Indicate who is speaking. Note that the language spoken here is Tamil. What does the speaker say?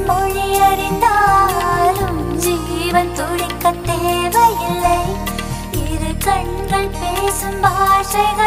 Speaker 1: மொழி அறிந்தாலும் ஜீவன் துடிக்க தேவையில்லை. இரு கண்கள் பேசும் பாஷைகள்